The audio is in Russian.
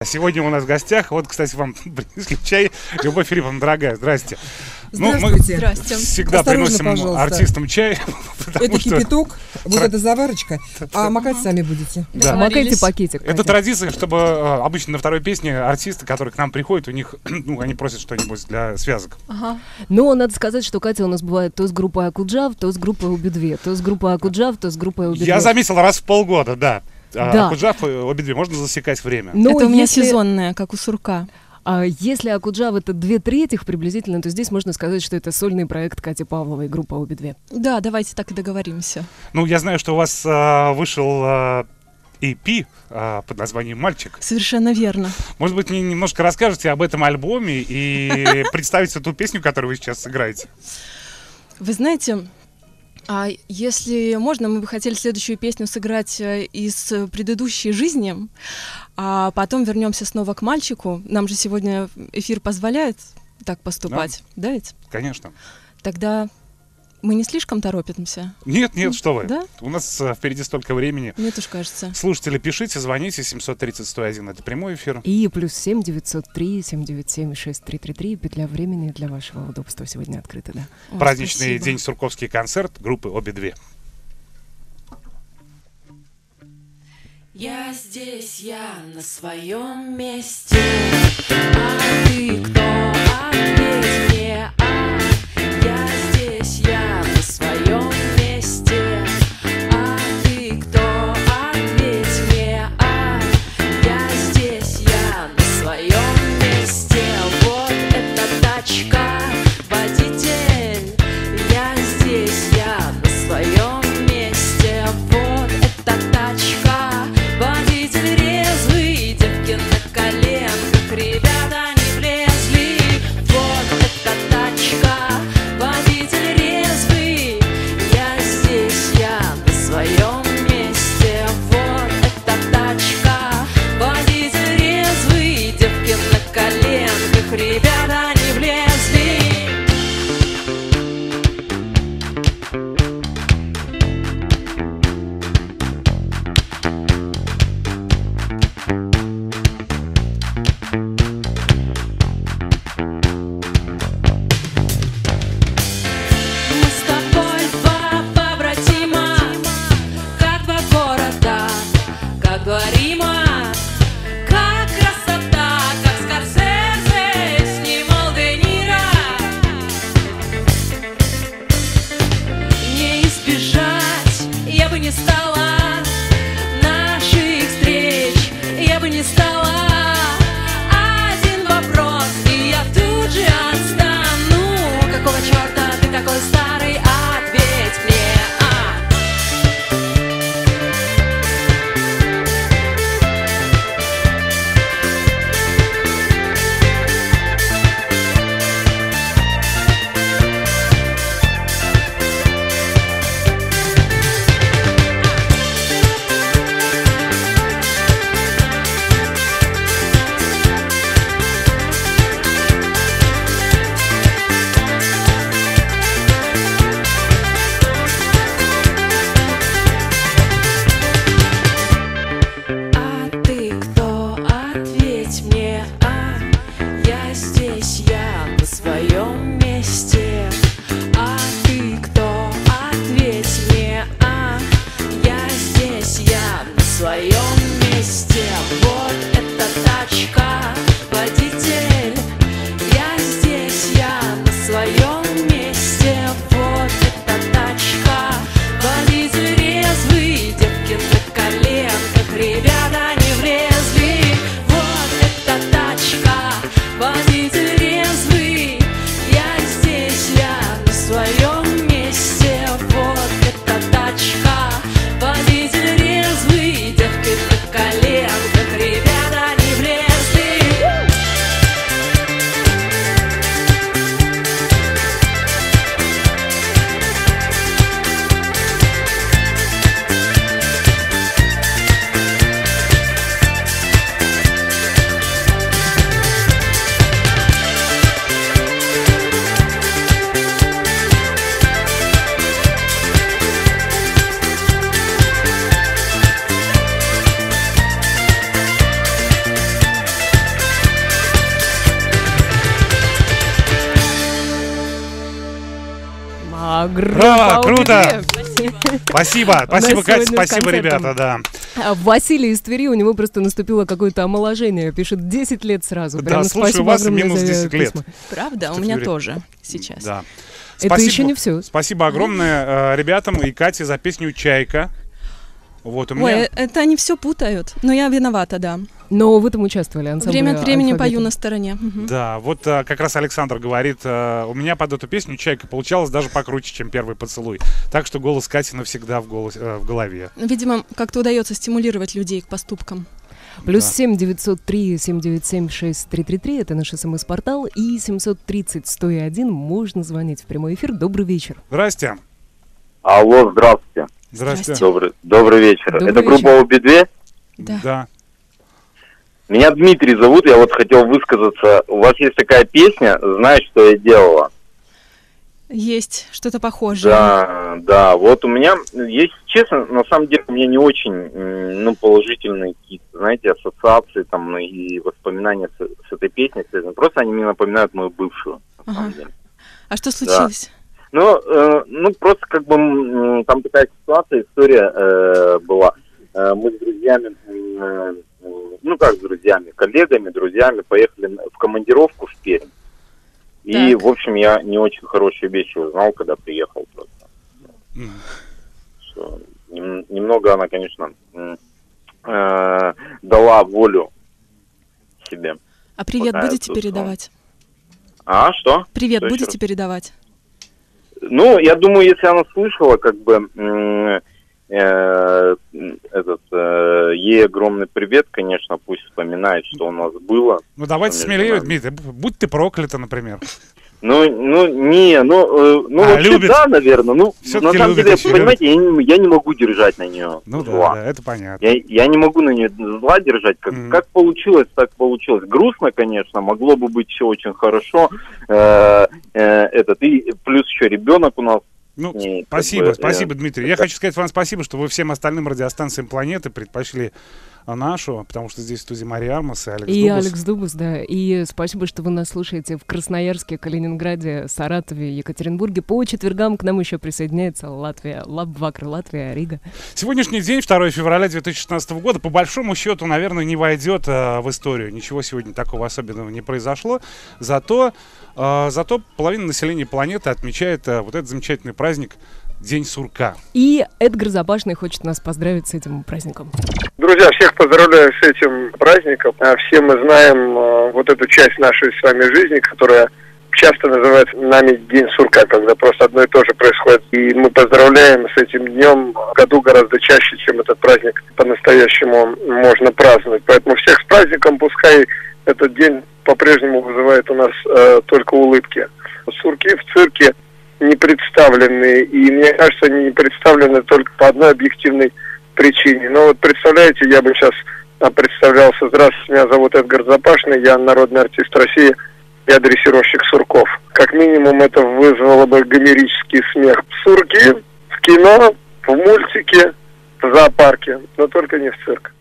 сегодня у нас в гостях, вот, кстати, вам принесли чай. Любовь Филипповна, дорогая, здрасте. Здравствуйте. Мы всегда Осторожно, приносим пожалуйста. артистам чай. Это кипяток, вот эта заварочка, а макать сами будете. Да. Макайте пакетик. Это традиция, чтобы обычно на второй песне артисты, которые к нам приходят, у них, они просят что-нибудь для связок. Ага. Но надо сказать, что Катя у нас бывает то с группой Акуджав, то с группой Обе-две. То с группой Акуджав, то с группой Обе-две. Я заметил раз в полгода, да. Да. Акуджав и Обе-две, можно засекать время. Но это у меня если- сезонное, как у сурка. Если Акуджав это 2/3 приблизительно, то здесь можно сказать, что это сольный проект Кати Павловой, группа Обе-две. Да, давайте так и договоримся. Ну, я знаю, что у вас вышел EP под названием «Мальчик». Совершенно верно. Может быть, мне немножко расскажете об этом альбоме и представите ту песню, которую вы сейчас сыграете? Вы знаете, если можно, мы бы хотели следующую песню сыграть из предыдущей жизни, а потом вернемся снова к мальчику. Нам же сегодня эфир позволяет так поступать, да ведь? Конечно. Тогда мы не слишком торопимся? Нет, что вы. Да? У нас впереди столько времени. Мне тоже кажется. Слушатели, пишите, звоните, 730-101, это прямой эфир. И +7 903 797 6333, петля времени для вашего удобства сегодня открыта, да. О, Праздничный спасибо. день сурковский концерт группы Обе-две. Я здесь, я на своем месте. А ты кто? Ответь мне. Я здесь, я на своем месте. А ты кто? Ответь мне. Я здесь, я на своем месте. Вот эта тачка, водитель. Я здесь, я на своем месте. Вот эта тачка, водитель резвый, девки на коленках, ребята не влезли. Вот эта тачка, водитель резвый, я здесь, я на своем месте. Вот эта тачка, водитель резвый, девки на коленках, ребята не влезли. Мы с тобой два побратима, как два города, как два Рима, как красота, как Скорсезе снимал Де Ниро. Не избежать я бы не стала наших встреч, я бы не стала. Один вопрос, и я тут же отстану. Какого черта ты такой старый? Ответь мне. А ты кто? Ответь мне. Я здесь, я на своем месте. А ты кто? Ответь мне. Я здесь, я на своем месте. Вот эта тачка, водитель. Я здесь, я на своем месте. Вот эта тачка, водитель резвый, девки на коленках, ребята не влезли. Вот эта тачка, водитель резвый. Я здесь, я на своем месте. Вот эта тачка, водитель резвый, девки на Браво, круто! «Убедве». Спасибо, спасибо, Катя, сегодня с спасибо, концертом. ребята, да. А Василий из Твери, у него просто наступило какое-то омоложение. Пишет 10 лет сразу. Да, Прямо слушаю спасибо вас, огромное минус за 10 лет. письма. Правда, у Что меня Юрий? тоже сейчас. Да. Это еще не все. Спасибо огромное ребятам и Кате за песню «Чайка». Вот, у Ой, меня... это они все путают. Но я виновата, да. Но в этом участвовали ансамбль Время от времени «Алфавит». пою на стороне. Мгм. Да, вот как раз Александр говорит, у меня под эту песню «Чайка» получалось даже покруче, чем «Первый поцелуй». Так что голос Кати навсегда в голове. Видимо, как-то удается стимулировать людей к поступкам. Плюс Да. 7 903 797 6333 это наш СМС-портал. И 730 101 можно звонить в прямой эфир. Добрый вечер. Здрасте. Алло, здравствуйте. Здрасте. Добрый вечер. Добрый Это группа вечер. «Убедве». Да. Меня Дмитрий зовут, я вот хотел высказаться. У вас есть такая песня «Знаешь, что я делала». Есть что-то похожее. Да, вот у меня, если честно, на самом деле у меня не очень, положительные какие-то, знаете, ассоциации там и воспоминания с этой песней. Просто они мне напоминают мою бывшую, на самом деле. А что случилось? Просто как бы там такая ситуация, история была. Мы с друзьями, коллегами, друзьями поехали в командировку в Пермь. И, Так. в общем, я не очень хорошие вещи узнал, когда приехал просто. М. Что немного она, конечно, дала волю себе. А привет Вот, будете тут, передавать? А, что? Привет Что еще будете передавать? Ну, я думаю, если она слышала, как бы ей огромный привет, конечно, пусть вспоминает, что у нас было. Ну давайте Между смелее, нами. Дмитрий. Будь ты проклята, например. Вообще, любит. да, наверное. На Всё-таки самом любит деле, еще, понимаете, я не могу держать на нее Ну зла. да, это понятно. Я не могу на нее зла держать. Как получилось, так получилось. Грустно, конечно, могло бы быть все очень хорошо. И плюс еще ребенок у нас. Ну, И, как спасибо, бы, спасибо, Дмитрий. Я хочу сказать вам спасибо, что вы всем остальным радиостанциям планеты предпочли нашу, потому что здесь в студии Мария Армас и Алекс И Дубас. Алекс Дубас, да. И спасибо, что вы нас слушаете в Красноярске, Калининграде, Саратове, Екатеринбурге. По четвергам к нам еще присоединяется Латвия, Лабвакр, Латвия, Рига. Сегодняшний день, 2 февраля 2016 года, по большому счету, наверное, не войдет в историю. Ничего сегодня такого особенного не произошло. Зато половина населения планеты отмечает вот этот замечательный праздник День сурка. И Эдгар Запашный хочет нас поздравить с этим праздником. Друзья, всех поздравляю с этим праздником. Все мы знаем вот эту часть нашей с вами жизни, которая часто называется нами День сурка, когда просто одно и то же происходит. И мы поздравляем с этим днем в году гораздо чаще, чем этот праздник по-настоящему можно праздновать. Поэтому всех с праздником, пускай этот день по-прежнему вызывает у нас только улыбки. Сурки в цирке не представлены, и мне кажется, они не представлены только по одной объективной причине. Но вот представляете, я бы сейчас представлялся. Здравствуйте, меня зовут Эдгар Запашный, я народный артист России и дрессировщик сурков. Как минимум это вызвало бы гомерический смех. Сурки в кино, в мультике, в зоопарке, но только не в цирк.